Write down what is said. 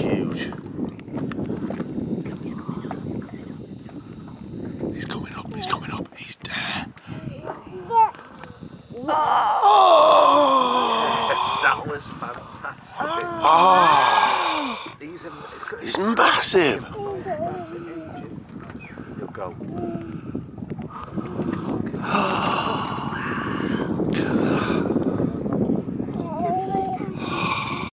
huge. He's coming up, he's coming up, he's there. Oh! That was fantastic. Oh! He's massive. You'll go.